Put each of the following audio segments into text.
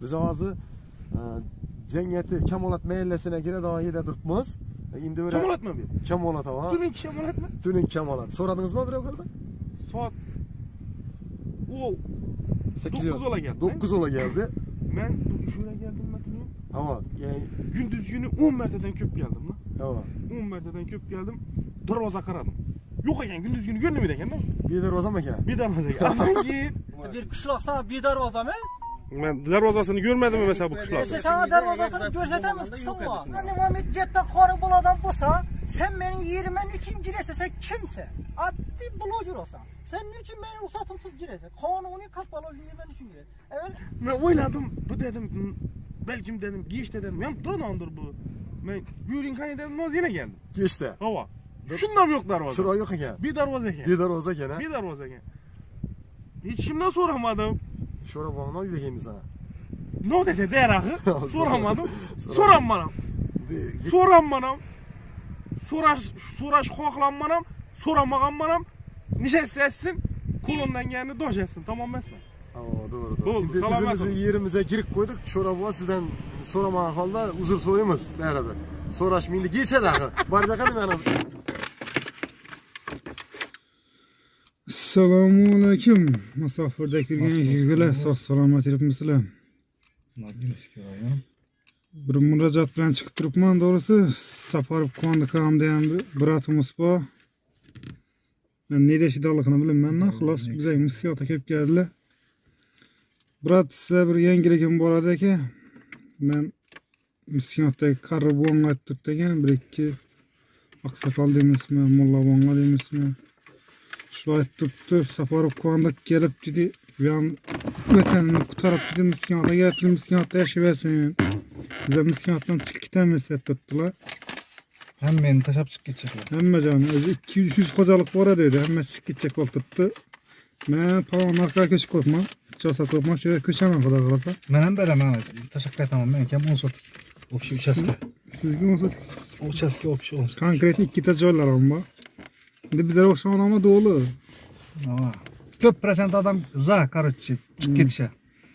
Biz hozir Cemiyeti Kemolat mahallesine gire daha yerde durupmiz. Endi böyle Kemolat mı bu? Kemolat ha. Tuning Kemolat mı? Tuning Kemolat. Soradınız mı bir yukarıda? Saat o 9 ola geldi. 9 ola geldi. Ben şuraya geldim ben tuning. Ama yani Gündüz günü 10 merteden köp geldim lan. tamam. 10 merteden köp geldim. Darvaza karadım. Yok eken gündüz günü görmedi eken lan. Bir darvaza mı ki? Bir darvaza eken. Aman git. Bir kışlak sana bir darvaza mı? Ben darvazasını görmedim mi mesela bu kışlar? Sana darvazasını görsetemez kısım var. Hani Muhammed cepten karı buladan bulsa, sen benim yerimen için girese, sen kimse? Adli blogger olsan. Sen niçin benim ruhsatımsız girese? Kanuni kapalı yerimen için girese. Evet. Ben oyladım, bu dedim, belki dedim, geç dedim, ya duradandır bu. Ben yürüyün kan dedim, o yine geldim. Geçti. Hava. Şundan yok darvaza. Sıra yok eken. Bir darvaza eken. Bir darvaza eken ha. Bir darvaza eken. Hiç kimden soramadım. Şura bana ne diyeyim sana? Ne dese derahı soramadım. Soranmanam. Soranmanam. Soraş koklanmanam. Soramaganmanam. Nişe sessin. Kulundan geleni doş etsin. Tamam mı? Doğru. Doğru. Şimdi bizim yerimize girip koyduk. Şura bu sizden soramagan halda uzur soruyumuz beraber. Soraşmayın giyse dahi. Barca kadım yani. Assalomu alaykum. Musofirda kirgan yigitlar, sog' salomat yuribmisizlar? Bir murojaat bilan chiqib turibman, to'g'risi. Safarov Qondiqam degan bir bratimiz bor. Men ne deyishidorligini bilmayman. Xolos, bizga missiyota kelib keldilar. Brat, sizga bir yangiligim bor edi-ki. Men missiyotdagi qarri buvamga aytib turibdi ekan, bir ikki oqsoqol deymizmi, mulla buvamga deymizmi? Şulayt tuttu, Safarov Qondiq kelib dedi, "Ben vatanini qutarib dedi, miskiyonga getirib miskiyonda yashayversin. Biz miskiyondan chiqib ketamiz" deb turibdilar. Hammani tashlab chiqib ketishlar. Hamma joni, o'zi 200-300 xo'jalik bor edi, hammasi chiqib ketchak bo'lib turibdi. Men palon orqaga ko'chib qo'yibman. Chosa qo'yibman, shu yerga ko'chaman xudo xolasa. Men ham beraman, tashlab ketaman. Men kam 10 sotik. O'sha uchastka. Sizga 10 sotik. Uchastka o'sha 10 sotik. Konkret ikkita joylar bor. Endi bizlar o'xshagan odamlar dolu. Ha. Ko'p prosent odam za, короче, chiqib ketishar.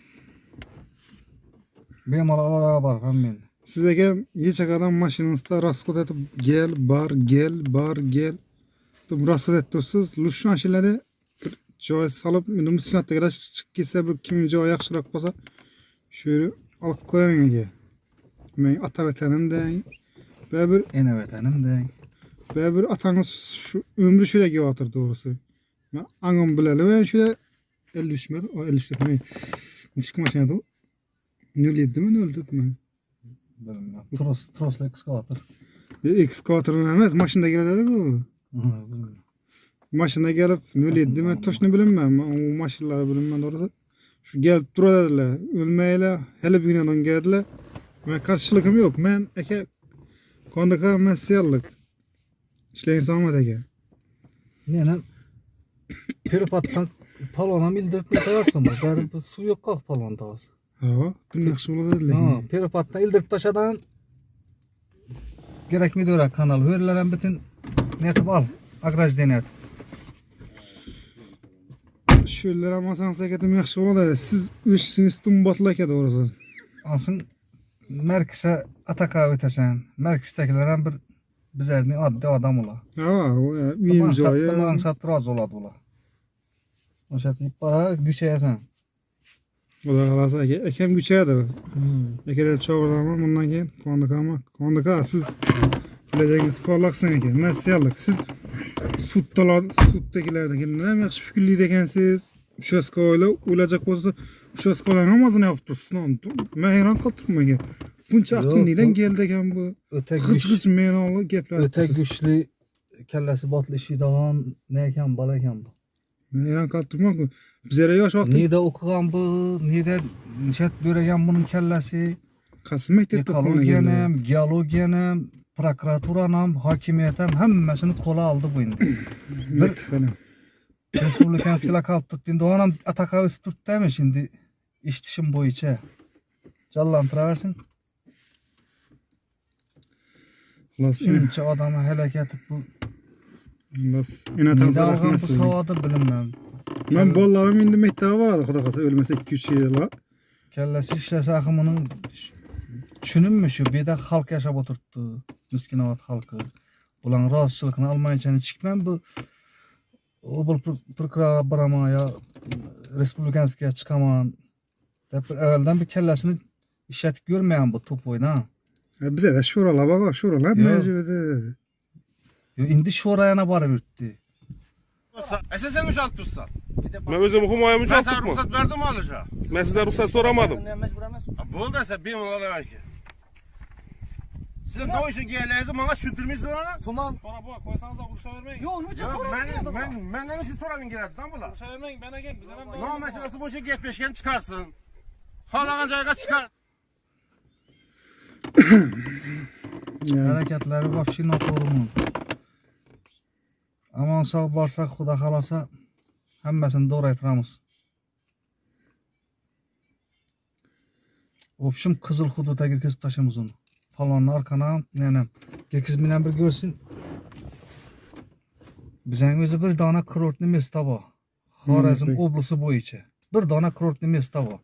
Bemalol bor hammani. Siz aka necha qadam mashinasida расход etib gel, bar, gel. Deb расход etibsiz. Lushan shilada joy solib, endi miskatdagilar chiqib ketsa, bir kim joy yaxshiroq bo'lsa, shu olib qo'ying aka. Men ota vatanim deng. Bir Ena vatanim deng. bir atangiz şu ömrü şöyle gevatır doğrusu. Ben anam bileli ve şöyle 53 metre, o 53 metre. Nişik maşinadı o? Nöliydi mi nöldü mü? Bilmiyorum. Trosla ekskavator. Ekskavatörün emez, maşında geldi o. Maşında gelip nöliydi mi? Toşunu bilinmem, o maşinları bilinmem doğrusu. Şu gelip duradadılar, ölmeyle, hele bir günden geldiler. Ben karşılıkım yok, ben eke Qondiqa men siyarlık. İşleyin sağlamat eke. Yani peripattan palona mildirip koyarsın bu. Bari bu su yok kalk palon tağız. Ha, dün yaxşı buladı dediler. Ha, peripattan ildirip taşadan gerekmedi öyle kanal. Hörlerin bütün netip al. Agraj denet. Şöyle amasanız eketim yaxşı buladı. Siz işiniz tüm batlı eke doğrusu. Ansın Merkis'e ataka ötesen. Merkis'tekilerin bir bizlerini adli adam ola. Ha, mühim joyu. Tamam sattır az oladı ola. O şartı para güçeyesen. O da halasa ekem güçeydi. Ekeler çoğurlama bundan keyin Qondiqa siz bileceğiniz parlaksın eke. Men siyarlık. Siz suddakilarda kendine yaxshi fikrliydi ekansiz. Uchastkavoyla o'ylajak bo'lsa, uchastkolarning hammasini yapib tursiz. Men hayron qoldim aka. Buncha aql neden geldi ekan bu? G'ij menoli gaplar. Öte güçlü kellesi botli ishiydigan ne ekan, bola ekan bu. Men hayron qoldim-ku. Bizlar yosh vaqt Nida o'qigan bu, nida nishat bergan buning kellasi. Qaysi maktabda Ekologiyan ham, geologiyan ham, prokuratura ham, hokimiyat ham hammasini qo'la oldi bu endi. Bir Respublikanskilar qolib turdi. Endi onam ataka o'tib turibdi şimdi eshitishim bo'yicha. Jonlantiraversin. Shuncha odamni halak etib bu. Bas, ina tazarahmat bu savodir bilinmem. Men bolalarim endi maktabga boradi, xudo xolasa o'lmasa 2-3 yillar. Kellesi işlese akımının düşününmü şu bir de halk yaşap oturttu. Miskinovat halkı. Bulan razıçılıkını almayınca çıkmam bu obul prokurora barama ya respublikanskiya çıkaman. Dep evvelden bir kellesini işletip görmeyen bu top oyna. Bize de şuralar bak, şuralar mevcudu. Yo indi şorayana barıp yürüttü. Sen mi şart tutsan? Ben özüm humayamı Ben çok sana tutmam. ruhsat verdim mi alışa? Ben sizden ruhsat soramadım. Bu da sen bir yıl belki. Sizin o işin geleceğinizi bana şüttürmüşsün ona. Tamam. Bana bu koysanız da kuruşa vermeyin. Yo nüce sorun. Benden şu soralım girer lan bula. Kuruşa vermeyin bana gel. Bize hem Ne meselesi bu işe gitmişken çıkarsın. Halagan cayga çıkar. Hareketleri vahşi notorumun. Aman sağ barsak Xuda xalasa hemmesini doğru aytıramiz. Opşum kızıl hududa girkizip taşımız onu. Falonun arkana nenem. Girkizip bilen bir görsün. Bizden özü bir dana kurortni mesta var. Xorazm oblusu boyunca. Bir dana kurortni mesta var.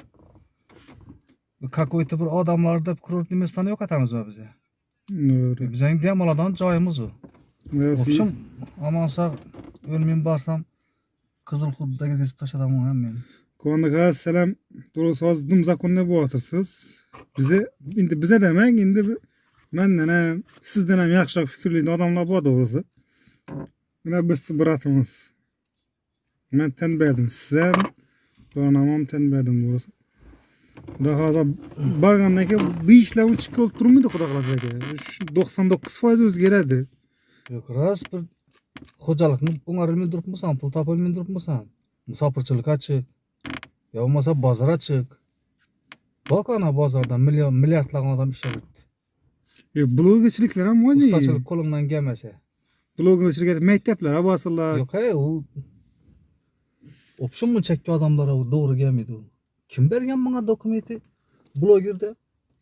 Kakoyta bir adamlarda kurortni mestani yok atamız mı bize? Doğru. Bizden diyemaladan joyimiz o. Opşum aman sağ ölmeyeyim barsam kızıl hududa girkizip taşadam o hem yani. Konuda selam doğrusu dımzak ne bu atırsız. Bize demek indi menden hem sizden hem yaxşı fikirli adamlar bu doğrusu. Buna biz bıratımız. Ben ten verdim size. Donamam ten verdim doğrusu. Daha da bargandan ki bir işlem çıkıp durmuyordu Xuda kalasa ki. 99% özgeredi. Yok rast bir hocalıkni oňarylmy durupmysan, pul tapylmy durupmysan, musapirçilik açık. Ya olmasa bazar açık. Bak ana bazarda milyardlagan adam işe gitti. Blogçilikler hem o ne? Ustaçılık kolundan gelmese. Blogçilik mektepler basırlar. Yok o opsiyon mu çekti adamlara o doğru gelmedi o. Kim bergen bana dokumenti? Blogger'de.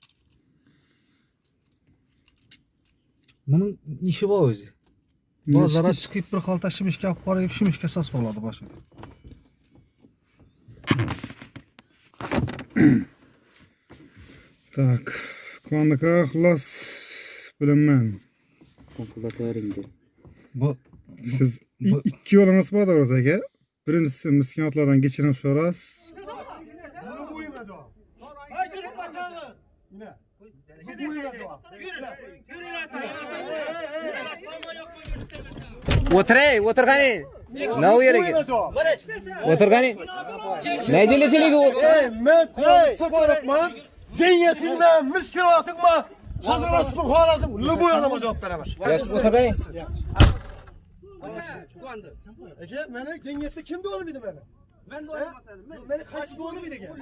Bunun işi var özü. Bazara çıkıp bir halta şimişke aparayıp şimişke sas oladı başı. Tak. Kuandaka xlas bilemem. Bu Siz iki yolunuz var doğrusu ki. Birincisi miskinatlardan geçiren soras. Otur gani. Ne o yere git? Otur gani. Ne cilesilik o? Men sokarıkma. Cennetinle, miskinatıkma. Hazırlasın halasın. Lübu adama cevap veremez. Otur gani. Ege, beni cennette kim doğru muydu beni? Ben doğru dedim. Beni kaçı doğru muydu ki?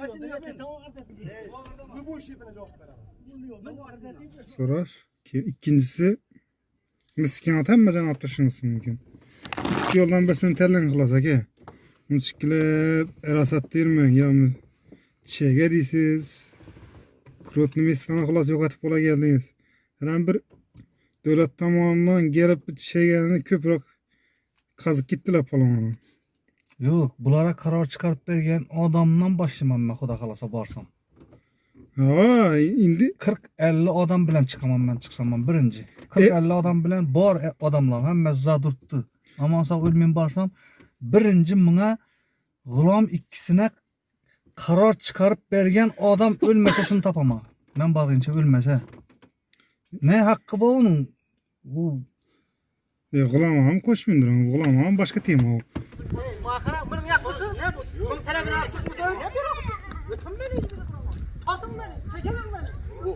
Bu işe bana cevap veremez. Soraş. İkincisi miskinat hem mecan aptaşınız mümkün. İki yoldan besini tellen kılasa ki. Bunu çıkılıp erasat değil mi? Ya mı? Çege deysiz. Kurotlu mesfana kılasa yok atıp ola geldiniz. Herhangi bir devlet tamamından gelip bir çegerini köprük kazık gittiler falan. yok bulara karar çıkarıp bergen adamdan başlamam ben Xuda kalasa barsam. Ha, indi 40-50 adam bilen çıkamam ben çıksam ben birinci. 40-50 adam bilen bar adamlar hemme zadurttu. Aman sağ ölmeyin barsam birinci mına gulam ikkisine karar çıkarıp bergen adam ölmese şunu tapama. Ben barınca ölmese. Ne hakkı bu onun? Bu Gulamam koşmayındır. Gulamam başka tema o. Mahara bunu yapmasın. Ne bu? Bunu telefonu açtık mısın? Ne yapıyorum? Götüm beni. Tartın beni. Çekelim beni.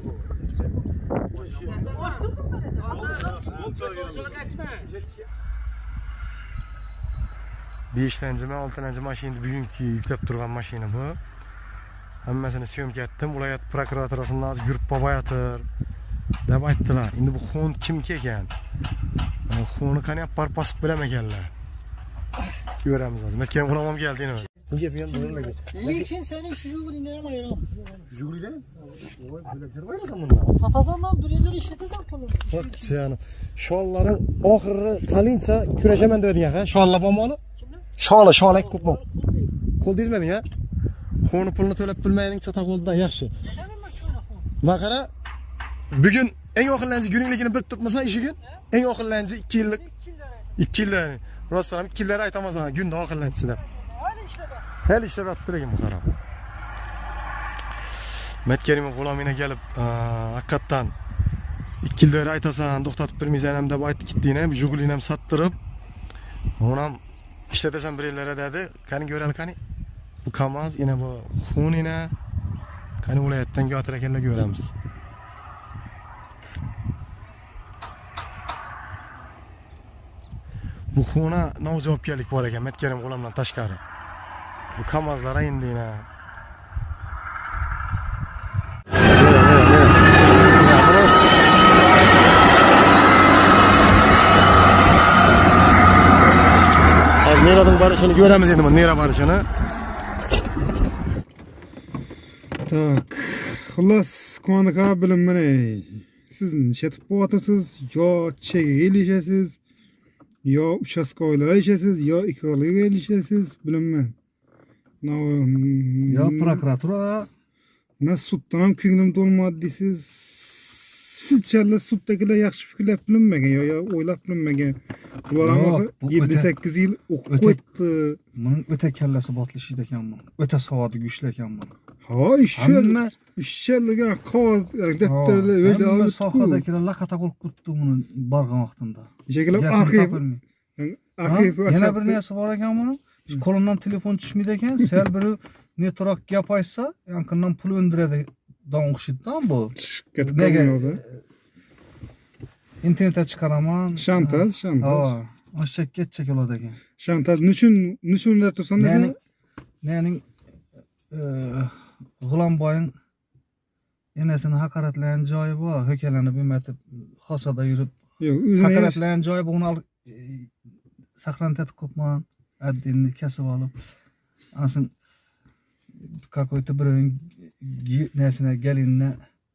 Ortturdun beni sen. Beşinci mi, altıncı maşinaydı bugünkü yüklep durgan maşina bu. Hemmesini söymke ettim. Ulayat prokuraturasından yürüp baba yatır. Dep ayttılar. Şimdi bu xon kimki eken? Xonu kan yapar basıp bilemegenler. Göremiz lazım. Etken bulamam geldiğini. Bu gepken dururla git. Niçin senin şu jugulini ayıram? Juguli lan? Oy, böyle cırmayırsan bundan. Satasan lan birileri işletesen bunu. Bak canım. Şalların ahırı kalınca küreşemen dedin ya. Şalla bombalı. Şala ekmek bu. Kol dizmedin ya. Xonu pulunu to'lab bilmayning çatak oldudan yaxshi. Bakara bugün en oxirlanchi güningligini bilib turibmasa ishigin, en oxirlanchi 2 yillik 2 yillar. Rostlam 2 yillar aytamaz ana günde oxirlanchi deb. Hal ishlab yotdi ekan bu qara. Metkerim'in G'ulomina gelip hakikaten 2 yillar aytasan, to'xtatib bilmaysan ham deb aytib ketdinglar. Jugulini ham sattırıp onam işletesem bir yerlere dedi. Kani göreli kani. Bu Kamaz yine bu Xun yine kani viloyatdan götür ekanlar göremiz. Bu Xun'a ne javobgarlik bor ekan Metkerim G'ulomdan tashqari. Bu Kamazlara endi yine. Nereden barışını göremiz endi bu nere barışını. Tak. Xullas, konuka bilinmene. Siz netip boğatasız, yo çege gelişesiz, yo uçaskoylara işesiz, yo ikoliga gelişesiz, bilinmen. Ya prokuratura. Ben suddan ham ko'nglim to'lmadi deysiz. Sizcha suddagilar yaxshi fikrlab bilinmagan yo o'ylab bilinmagan. Ular ham 7-8 yil o'qib qo'yibdi. Buning o'ta kallasi botlishi ekanman. O'ta savodi kuchli ekanman. Ha, ishchilarga qog'oz daftarlar o'zi olib sohadagilar laqata qilib ketdi buni borgan vaqtida. Shekilli arxiv yana bir narsa bor ekan buni. Qo'limdan telefon tushmaydi ekan. Sal biri netroq gap aytsa, yaqindan pul o'ndiradi. Dan o'xshaydi-da bu. Nega internetga chiqaraman. Shantaj. Ha, oshcha ketcha bo'ladi ekan. Shantaj nechun deb tursan desa? Mening G'ulomboyning enasini haqoratlagan joyi bor. Ho'kalanib ematib xosada yurib. Yo'q, o'zini haqoratlagan joyi buni saqlantirib qo'yman. Addinni kasib olib. Aslin какой-то bir narsani galinni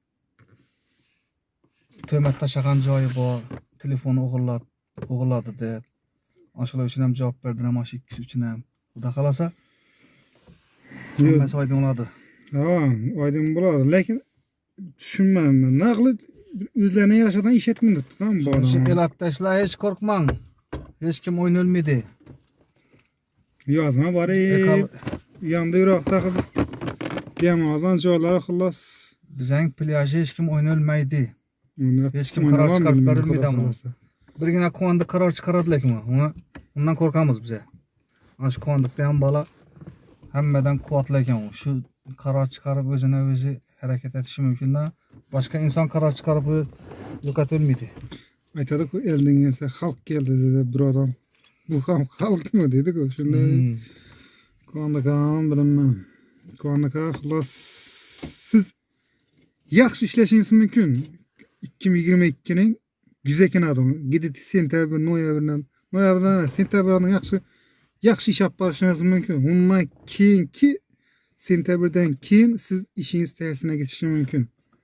to'mat tashagan joyi bor. Telefonni o'g'irladi deb. O'shalar uchun ham javob berdilar, mana shu ikkisi uchun ham. Xudo xolasa hammasi oydin bo'ladi. Ha, oydin bo'ladi, lekin tushunmayman. Naqli o'zlarining yarashadan ish etmaydi, tamam bor. Shu elat tashla, hech qo'rqmang. Hech kim o'ynolmaydi. Yozma bor. Yanda yuroqda qilib demozdan joylari xullas. Bizning plyajda hech kim o'ynolmaydi. Hech kim qaror chiqarib bermaydi ama. Birgina qonunda qaror chiqaradi lekin undan qo'rqamiz biz. Ana shu qonunda ham bola hammadan quvvatli ekan u. Shu qaror chiqarib o'zini o'zi harakat etishi mumkin-da. Boshqa inson qaror chiqarib yo'qotolmaydi. Aytadi-ku, eldin esa xalq keldi dedi bir odam. Bu ham xalqmi dedi-ku, shunday. Konuka bilinmem. Konuka xullas siz yaxshi ishlashingiz mumkin. 2022ning güzekinadimi? Gidib sentabr, noyabrdan sentabrdan yaxshi ish olib borishingiz mumkin. Undan keyingi sentabrdan keyin siz ishingiz tersine ketishi mumkin.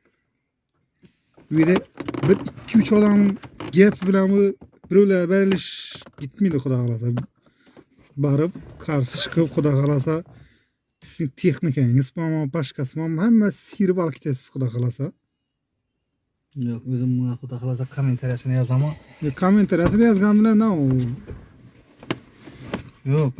Bu yerda 1-2-3 odam gap bilan birovlar berilish gitmaydi, xudo xolasa. Barib qarshi chiqib xudo xolasa sizning texnikangiz ham boshqasi ham hamma sirib olib ketasiz, xudo xolasa. Yo'q, o'zim buni xudo xolasa kommentariyasini yozaman. Kommentariyasini yozgan bilan yo'q,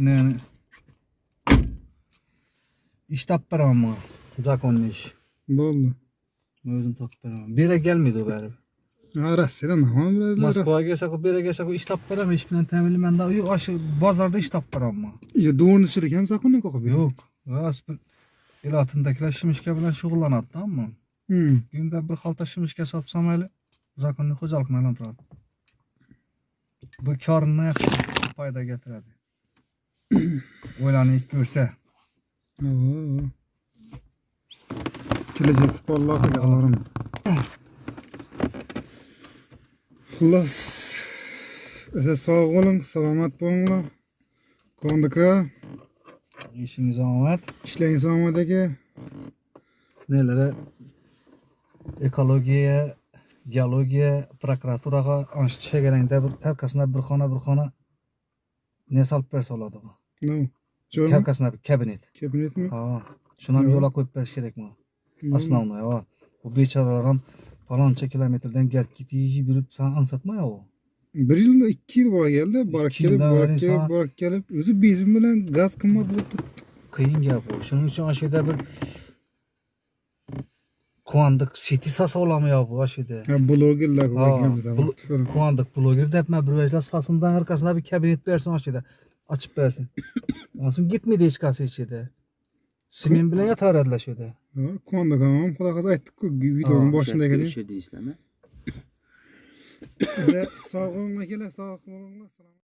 ish topib beraman. Zakonli ish. Bo'ldi. O'zim topib beraman. Bera kelmaydi u baribir. Ha, Rossiyadan nima biladi? Moskvaga kelsa-ku, bera kelsa-ku ish topib beraman. Ish bilan ta'minlamanda, o'sha bozorda ish topib beraman. Do'rnichilik ham zakonli qo'yib. Yo'q. Rasp elatindagilar shimishka bilan shug'ullanadi-da, ammo. Kunda bir xalta shimishka sotsam mayli, zakonli xo'jalikni aylantiradi. Bu ko'rinni foyda keltiradi. O'ylanib ko'rsa. Kelajak vallahi yalarim. Xullas, sog' bo'ling, salomat bo'linglar. Konuka İşiniz omad. İşlayingiz omad aka. Nelere ekologiya, geologiya, prokuraturaga ancha chegarangda harqasida bir xona ne solib bersa bo'ladi bu. No. Jo'rmi? Harqasida kabinet. Kabinetmi? Ha. Şunu ham Yo'q. yo'la qo'yib berish kerakmi? Основной, ha. Bu bechoralar ham faloncha kilometrdan gelip gitib yurib san ansatma ya o. 1 yil 2 yil bora geldi. Barak 2 kelib, yildan barak beri kelib, sana- barak kelib, o'zi benzin bilan gaz qimmat bo'lib turibdi. Qiyin gap o. Shuning uchun ana shu yerda bir quvondiq seti sasa olami yo bu ana shu yerda. Ha, blogerlar Ha, ko'rganmiz ham. quvondiq bloger debman bir vajlar sasından arkasına bir kabinet bersin ana shu yerda. Açıp bersin. Ondan gitmedi hech qaysi hech yerda. Simen bilan yotaradilar shu yerda. Ko'ndik ham xudo xohlasa aytdik-ku videoning boshida ekan. O'sha deysizlarmi? Biza sog' bo'linglar, sog' bo'linglar.